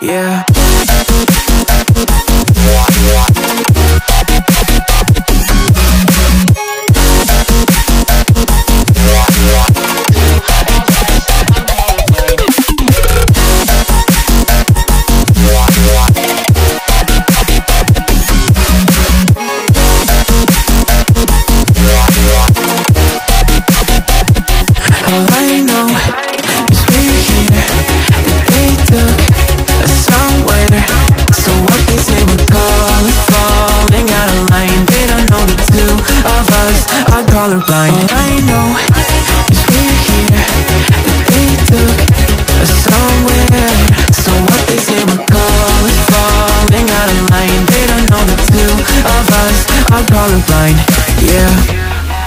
yeah. All I know is we're here, that they took us somewhere. So what they say we're falling out of line. They don't know the two of us are colorblind. All I know is we're here, that they took us somewhere. So what they say we're falling out of line. They don't know the two of us are colorblind, yeah.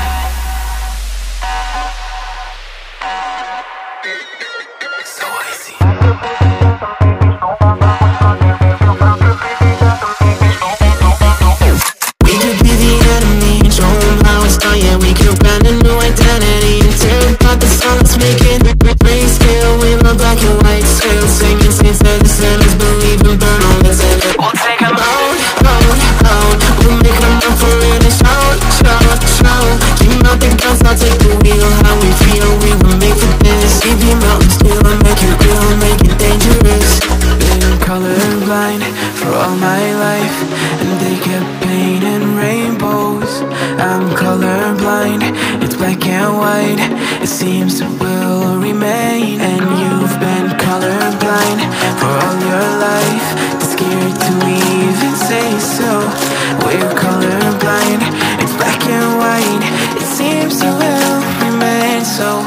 I'll take the wheel, how we feel, we were made for this. Keep your mountains still and make it real, make it dangerous. Been colorblind for all my life, and they kept painting rainbows. I'm colorblind, it's black and white. It seems it will remain. And you've been colorblind for all your life, too scared to even say so. We're colorblind, it's black and white. It seems it will remain so.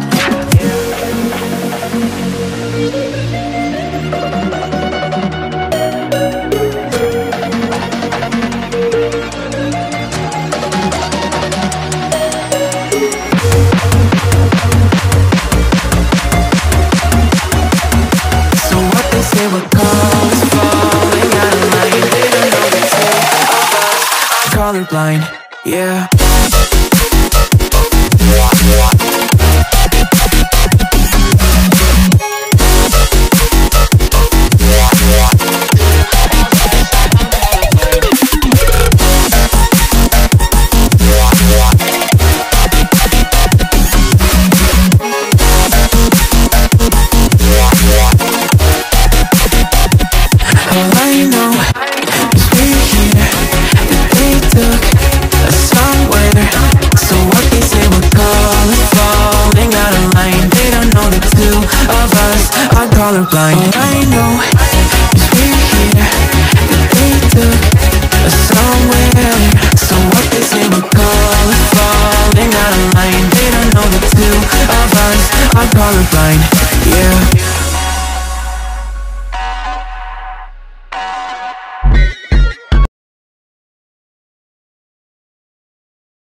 So what they say we're falling out of line. They don't know the two of us are colorblind, yeah. All I know is we're here, that they took us somewhere. So what they say we're falling out of line. They don't know the two of us are colorblind. All I